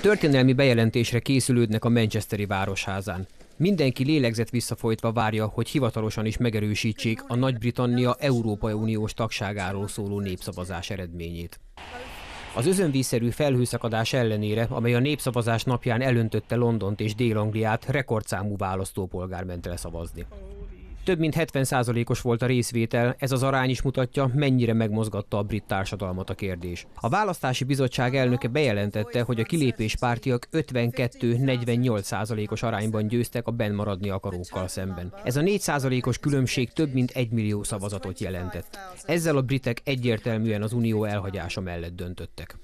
Történelmi bejelentésre készülődnek a manchesteri városházán. Mindenki lélegzet visszafolytva várja, hogy hivatalosan is megerősítsék a Nagy-Britannia Európai Uniós tagságáról szóló népszavazás eredményét. Az özönvízszerű felhőszakadás ellenére, amely a népszavazás napján elöntötte Londont és Dél-Angliát, rekordszámú választópolgár ment el szavazni. Több mint 70%-os volt a részvétel, ez az arány is mutatja, mennyire megmozgatta a brit társadalmat a kérdés. A választási bizottság elnöke bejelentette, hogy a kilépéspártiak 52-48%-os arányban győztek a benn maradni akarókkal szemben. Ez a 4%-os különbség több mint 1 millió szavazatot jelentett. Ezzel a britek egyértelműen az unió elhagyása mellett döntöttek.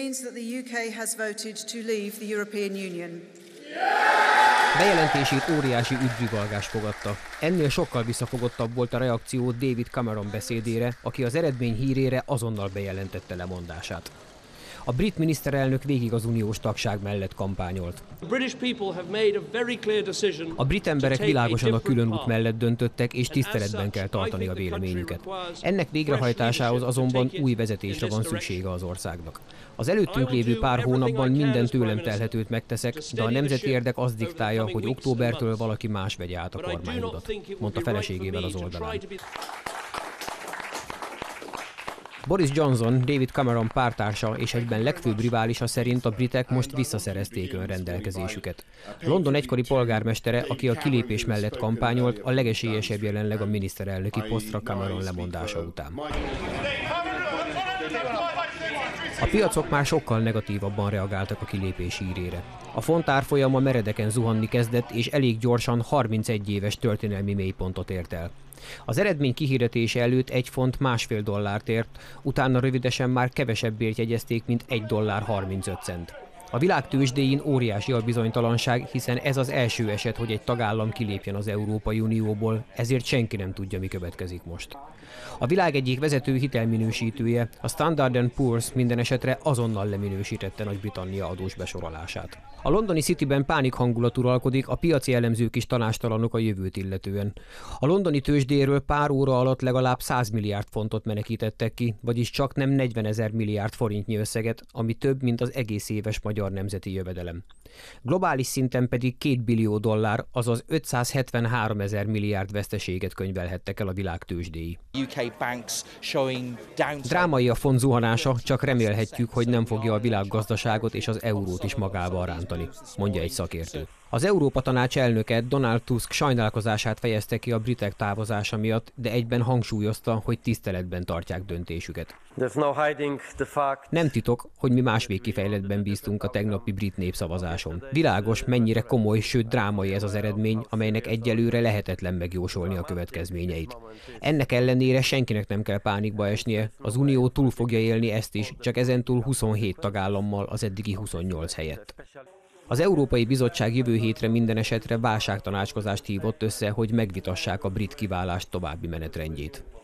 Bejelentését óriási üdvrivalgás fogadta. Ennél sokkal visszafogottabb volt a reakció David Cameron beszédére, aki az eredmény hírére azonnal bejelentette lemondását. A brit miniszterelnök végig az uniós tagság mellett kampányolt. A brit emberek világosan a különút mellett döntöttek, és tiszteletben kell tartani a véleményüket. Ennek végrehajtásához azonban új vezetésre van szüksége az országnak. Az előttünk lévő pár hónapban minden tőlem telhetőt megteszek, de a nemzeti érdek azt diktálja, hogy októbertől valaki más vegye át a kormányutat, mondta feleségével az oldalán. Boris Johnson, David Cameron párttársa és egyben legfőbb riválisa szerint a britek most visszaszerezték önrendelkezésüket. London egykori polgármestere, aki a kilépés mellett kampányolt, a legesélyesebb jelenleg a miniszterelnöki posztra Cameron lemondása után. A piacok már sokkal negatívabban reagáltak a kilépés hírére. A font árfolyama meredeken zuhanni kezdett, és elég gyorsan 31 éves történelmi mélypontot ért el. Az eredmény kihirdetése előtt egy font $1,5 ért, utána rövidesen már kevesebbért jegyezték, mint $1.35. A világ tőzsdéjén óriási a bizonytalanság, hiszen ez az első eset, hogy egy tagállam kilépjen az Európai Unióból, ezért senki nem tudja, mi következik most. A világ egyik vezető hitelminősítője, a Standard & Poor's minden esetre azonnal leminősítette Nagy-Britannia adós besorolását. A londoni Cityben pánik hangulat uralkodik, a piaci elemzők is tanástalanok a jövőt illetően. A londoni tőzsdéről pár óra alatt legalább 100 milliárd fontot menekítettek ki, vagyis csak nem 40 000 milliárd forintnyi összeget, ami több, mint az egész éves magyar nemzeti jövedelem. Globális szinten pedig $2 billió, azaz 573 000 milliárd veszteséget könyvelhettek el a világ tőzsdéi. Drámai a font zuhanása, csak remélhetjük, hogy nem fogja a világgazdaságot és az eurót is magába rántani, mondja egy szakértő. Az Európa Tanács elnöke, Donald Tusk sajnálkozását fejezte ki a britek távozása miatt, de egyben hangsúlyozta, hogy tiszteletben tartják döntésüket. Nem titok, hogy mi más végkifejletben bíztunk a tegnapi brit népszavazáson. Világos, mennyire komoly, sőt drámai ez az eredmény, amelynek egyelőre lehetetlen megjósolni a következményeit. Ennek ellenére senkinek nem kell pánikba esnie, az Unió túl fogja élni ezt is, csak ezentúl 27 tagállammal az eddigi 28 helyett. Az Európai Bizottság jövő hétre minden esetre válságtanácskozást hívott össze, hogy megvitassák a brit kiválás további menetrendjét.